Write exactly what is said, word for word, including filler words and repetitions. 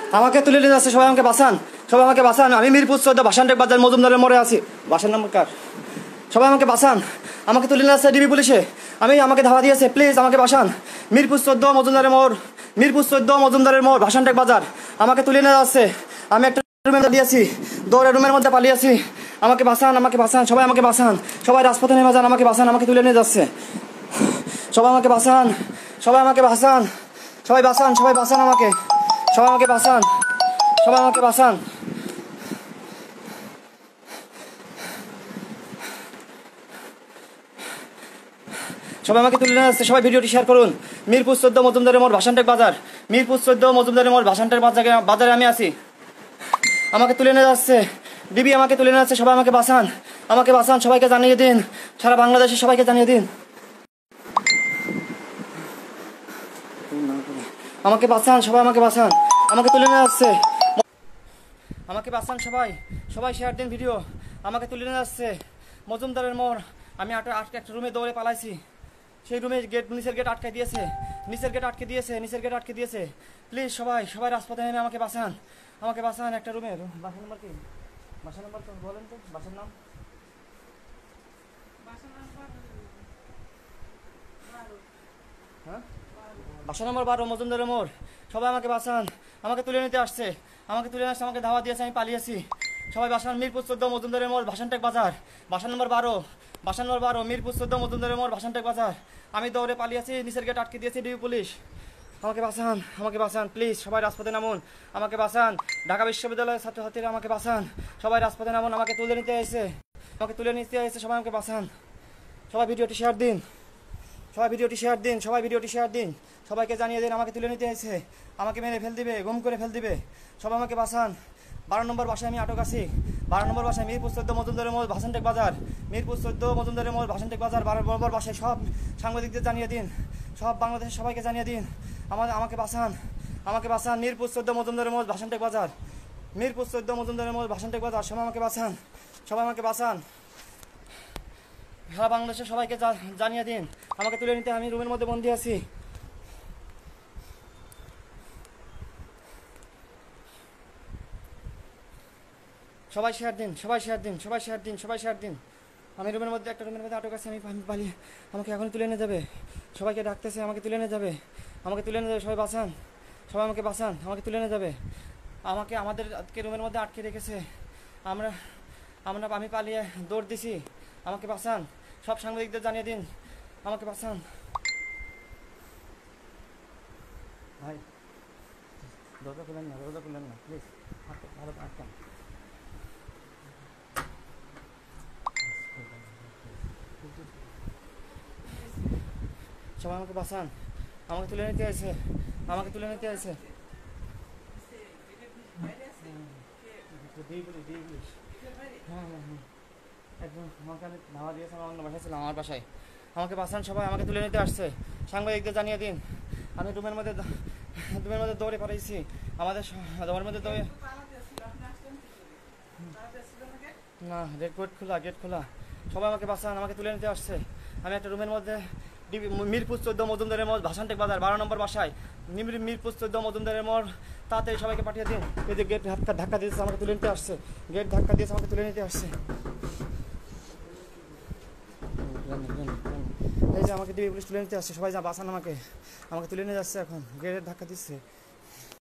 আমাকে তুলে নিয়ে যাচ্ছে, সবাই আমাকে বাঁচান, সবাই আমাকে বাঁচান। আমি মিরপুর চোদ্দ ভাসানটেক বাজার মজুমদারের মোড়ে আছি। বাসার নাম্বার কার? সবাই আমাকে বাঁচান, আমাকে তুলে নিয়ে যাচ্ছে ডিবি পুলিশে। আমি আমাকে ধাওয়া দিয়েছে, প্লিজ আমাকে বাঁচান। মিরপুর চোদ্দ মজুমদারের মোড়, মিরপুর চোদ্দ মজুমদারের মোড় ভাসানটেক বাজার, আমাকে তুলে নিয়ে যাচ্ছে। আমি একটা রুমে দিয়েছি, দৌড়ে রুমের মধ্যে পালিয়েছি। আমাকে বাঁচান, আমাকে বাঁচান, সবাই আমাকে বাঁচান, সবাই রাজপথে নেমে যান, আমাকে বাঁচান, আমাকে তুলে নিয়ে যাচ্ছে। সবাই আমাকে বাঁচান, সবাই আমাকে বাঁচান, সবাই বাঁচান, সবাই বাঁচান আমাকে, সবাই আমাকে বাঁচান, সবাই আমাকে বাঁচান। সবাই আমাকে তুলে নিয়ে যাচ্ছে, সবাই ভিডিওটি শেয়ার করুন। মিরপুর চোদ্দ মজুমদারের মোড় ভাসানটেক বাজার, মিরপুর চোদ্দ মজুমদারের মোড় ভাসানটেক বাজারে বাজারে আমি আছি। আমাকে তুলে নিয়ে যাচ্ছে ডিবি, আমাকে তুলে নিয়ে যাচ্ছে। সবাই আমাকে বাঁচান, আমাকে বাঁচান, সবাইকে জানিয়ে দিন, সারা বাংলাদেশে সবাইকে জানিয়ে দিন। আমাকে বাঁচান, সবাই আমাকে বাঁচান, আমাকে তুলে নিয়ে যাচ্ছে। আমাকে বাঁচান সবাই, সবাই শেয়ার দিন ভিডিও। আমাকে তুলে নিয়ে যাচ্ছে মজুমদারের মোড়। আমি আটটা আটকে একটা রুমে দৌড়ে পালাইছি। সেই রুমে গেট, নিচের গেট আটকে দিয়েছে, নিচের গেট আটকে দিয়েছে, নিচের গেট আটকে দিয়েছে। প্লিজ সবাই, সবাই রাজপথে নেমে আমাকে বাঁচান, আমাকে বাঁচান। একটা রুমে, বাসা নাম্বার কি? বাসা নাম্বার তো বলেন তো, বাসার নাম? হ্যাঁ, বাসা নম্বর বারো মজুমদারের মোড়। সবাই আমাকে বাঁচান, আমাকে তুলে নিতে আসছে, আমাকে তুলে নিয়ে আসছে, আমাকে ধাওয়া দিয়েছে, আমি পালিয়েছি। সবাই বাঁচান। মিরপুর চোদ্দ মজুমদারের মোড় ভাসানটেক বাজার, বাসা নম্বর বারো, বাসা নম্বর বারো, মিরপুর চোদ্দ মজুমদারের মোড় ভাসানটেক বাজার। আমি দৌড়ে পালিয়েছি, নিচের গেট আটকে দিয়েছি ডিবি পুলিশ। আমাকে বাঁচান, আমাকে বাঁচান, প্লিজ সবাই রাজপথে নামুন, আমাকে বাঁচান। ঢাকা বিশ্ববিদ্যালয়ের ছাত্রছাত্রীরা আমাকে বাঁচান, সবাই রাজপথে নামুন, আমাকে তুলে নিতে এসেছে, আমাকে তুলে নিতে এসেছে। সবাই আমাকে বাঁচান, সবাই ভিডিওটি শেয়ার দিন, সবাই ভিডিওটি শেয়ার দিন, সবাই ভিডিওটি শেয়ার দিন, সবাইকে জানিয়ে দিন আমাকে তুলে নিতে এসেছে, আমাকে মেরে ফেল দিবে, গুম করে ফেল দিবে। সবাই আমাকে বাঁচান। বারো নম্বর বাসায় আমি আটক আছি, বারো নম্বর বাসায়, মিরপুর চোদ্দ মজুমদারের মোড় ভাসানটেক বাজার, মিরপুর চোদ্দ মজুমদারের মোড় ভাসানটেক বাজার, বারো নম্বর বাসায়। সব সাংবাদিকদের জানিয়ে দিন, সব বাংলাদেশের সবাইকে জানিয়ে দিন আমাদের, আমাকে বাঁচান, আমাকে বাঁচান। মিরপুর চোদ্দ মজুমদারের মোড় ভাসানটেক বাজার, মিরপুর চোদ্দ মজুমদারের মোড় ভাসানটেক বাজার, সবাই আমাকে বাঁচান, সবাই আমাকে বাঁচান। সারা বাংলাদেশের সবাইকে জানিয়ে দিন আমাকে তুলে নিতে, আমি রুমের মধ্যে বন্দি আছি। সবাই শেয়ার দিন, সবাই শেয়ার দিন, সবাই শেয়ার দিন, সবাই শেয়ার দিন। আমি রুমের মধ্যে, একটা রুমের মধ্যে আটক আছি, আমি পালিয়ে, আমাকে এখনই তুলে নিয়ে যাবে, সবাইকে ডাকতেছে, আমাকে তুলে নিয়ে যাবে, আমাকে তুলে নিয়ে যাবে। সবাই বাঁচান, সবাই আমাকে বাঁচান, আমাকে তুলে নিয়ে যাবে। আমাকে আমাদের আজকে রুমের মধ্যে আটকে রেখেছে, আমরা আমরা আমি পালিয়ে দৌড় দিছি, আমাকে বাঁচান। সব সাংবাদিকদের জানিয়ে দিন আমাকে বাঁচান। ভাই দরজা খুলেন না, দরজা খুলেন না প্লিজ, ভালো আটকান। সবাই আমাকে বাঁচান, আমাকে তুলে নিতে আছে, আমাকে তুলে নিতে আছে। হ্যাঁ হ্যাঁ হ্যাঁ, একদম আমাকে ধাওয়া দিয়েছে, আমার অন্য বাসায় ছিলাম, আমার বাসায়। আমাকে বাঁচান, সবাই আমাকে তুলে নিতে আসছে, সাংবাদিকদের জানিয়ে দিন। আমি রুমের মধ্যে, রুমের মধ্যে দৌড়ে পাঠিয়েছি, আমাদের রুমের মধ্যে দৌড়ে, না রেড গেট খোলা, গেট খোলা। সবাই আমাকে বাঁচান, আমাকে তুলে নিতে আসছে। আমি একটা রুমের মধ্যে, মিরপুর চোদ্দ মজুমদারের মোড় ভাসানটেক বাজার, বারো নম্বর বাসায়, মিরপুর চোদ্দ মজুমদারের মোড়। তাড়াতাড়ি সবাইকে পাঠিয়ে দিন। এই যে গেট ধাক্কা ধাক্কা দিয়েছে, আমাকে তুলে নিতে আসছে, গেট ধাক্কা দিয়েছে, আমাকে তুলে নিতে আসছে। এই যে আমাকে ডিবি পুলিশ তুলে নিতে আসছে, সবাই যা বাঁচান আমাকে, আমাকে তুলে নিয়ে যাচ্ছে এখন, গেটের ধাক্কা দিচ্ছে।